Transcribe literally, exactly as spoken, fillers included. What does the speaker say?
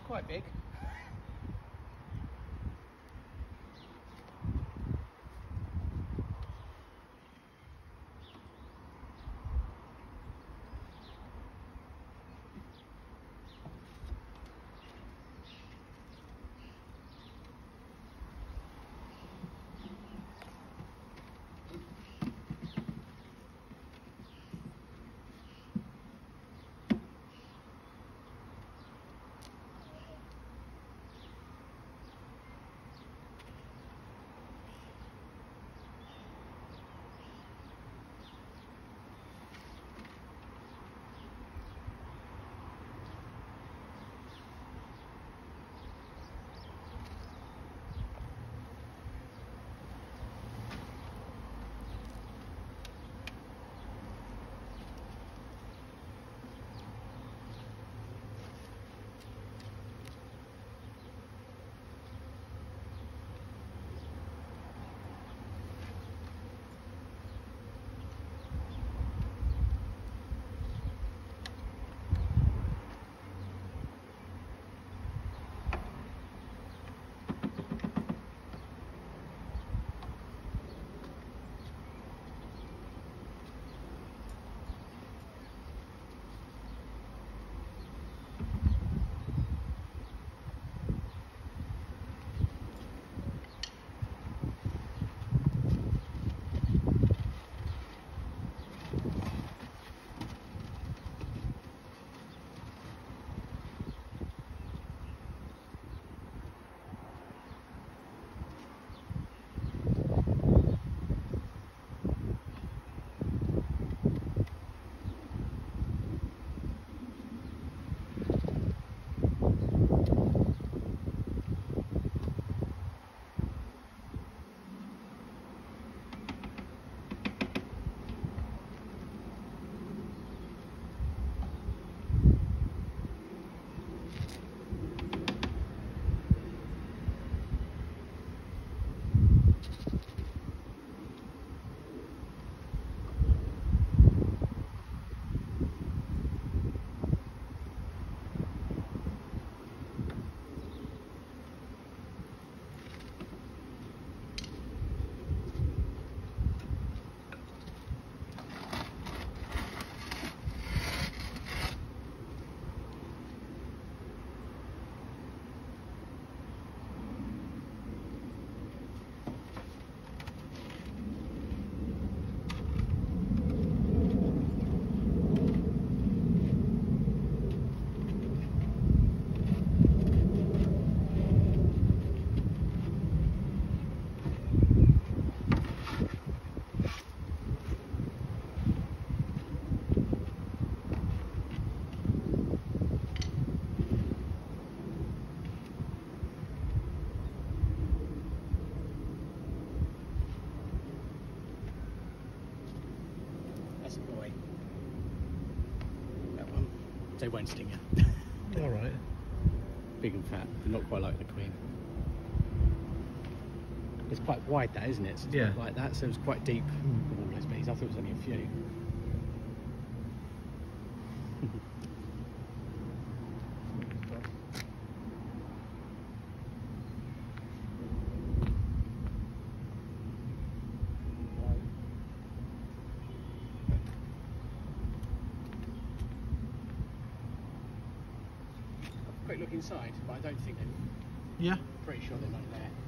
quite big. They won't sting you. All right. Big and fat, but not quite like the queen. It's quite wide, that isn't it? So it's yeah. Like that, so it's quite deep. Mm. All those bees. I thought it was only a few. Quick look inside, but I don't think they're. Yeah. Pretty sure they're not there.